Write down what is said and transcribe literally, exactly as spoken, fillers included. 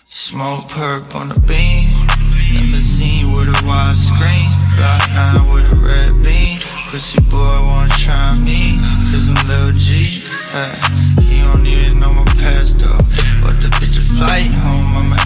Smoke perp on the beam, limousine with a wide screen, Block nine with a red beam. Pussy boy wanna try me, cause I'm Lil G. Hey, he don't even know my past though. But the bitch a flight home, I'ma